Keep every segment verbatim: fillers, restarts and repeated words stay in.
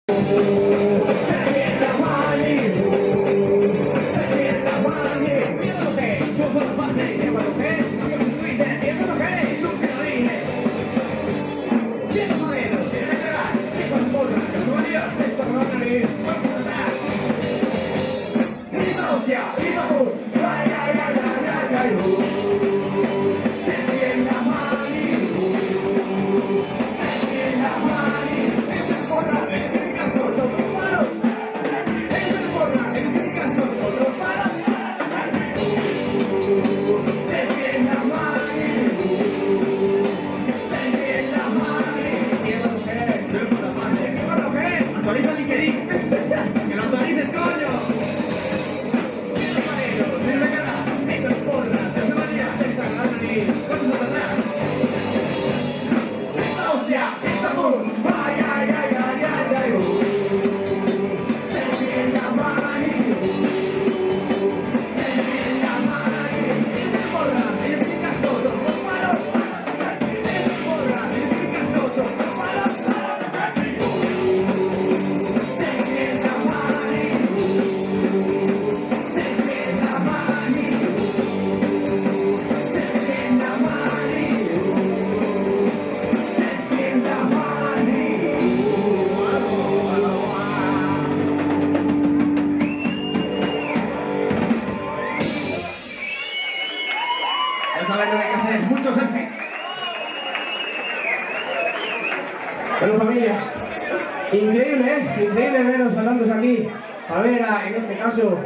Bueno, familia, increíble, ¿eh? Increíble veros hablando aquí. A ver, a, en este caso,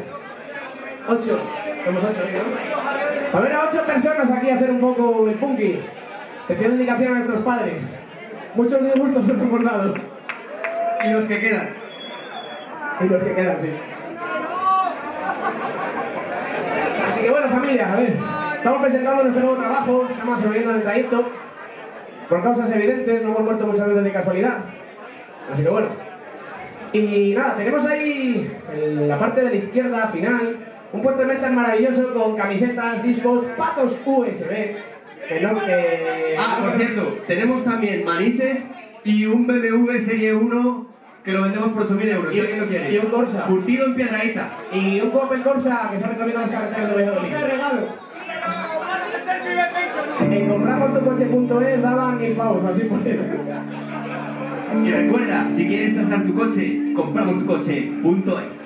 ocho, somos ocho, ¿no? A ver a ocho personas aquí a hacer un poco el punky. Especial dedicación a nuestros padres. Muchos disgustos nos hemos dado. Y los que quedan. Y los que quedan, sí. Así que bueno, familia, a ver. Estamos presentando nuestro nuevo trabajo, se llama Sobreviviendo en el Trayecto. Por causas evidentes, no hemos muerto muchas veces de casualidad. Así que bueno. Y nada, tenemos ahí en la parte de la izquierda final un puesto de merchan maravilloso con camisetas, discos, patos U S B. Que no, que... Ah, por cierto, tenemos también manises y un B M W Serie uno que lo vendemos por ocho mil euros. Y, ¿Alguien lo quiere? Y un Corsa. Curtido en Piedrahíta. Y un Opel Corsa que se ha recorrido las carreteras de Valladolid. ¡Ese regalo! En compramos tu coche punto es daban mil pavos, así por eso. Y recuerda, si quieres tasar tu coche, compramos tu coche punto es.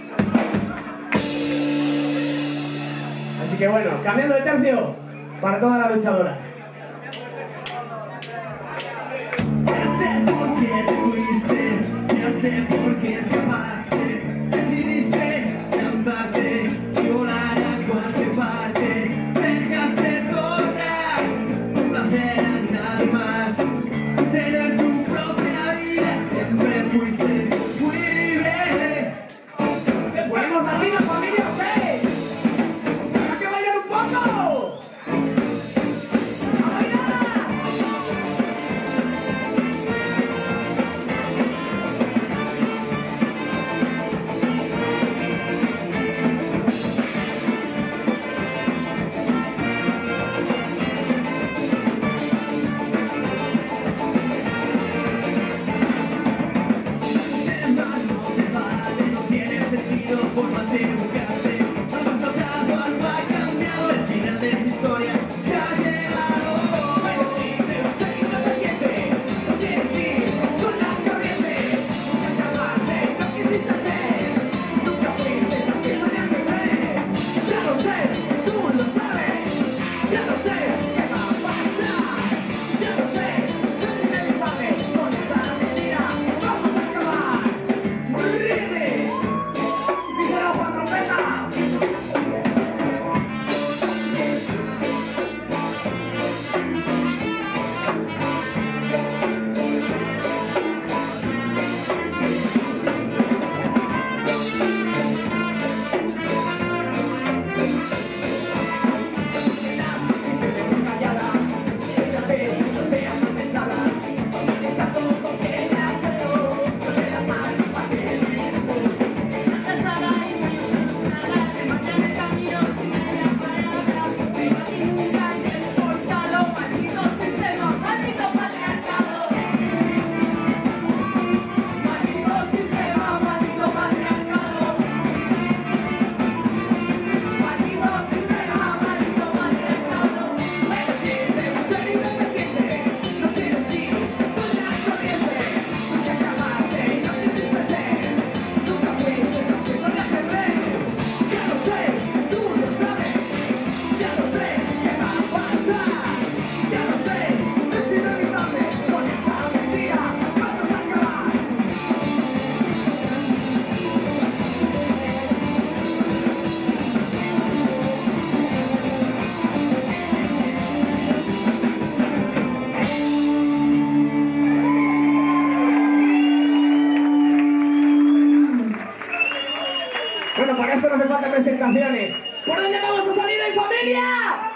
Así que bueno, cambiando de tercio para todas las luchadoras. Ya sé por qué te fuiste, ya sé por qué escapaste. Decidiste lanzarte y volar a cualquier parte. Dejaste todas, no placer a nadie más. Tener tu propia vida, siempre fuiste muy libre. ¿Les ponemos aquí la familia o qué? ¿Para que bailen un poco? ¡A bailar! presentaciones. ¿Por dónde vamos a salir hoy, familia?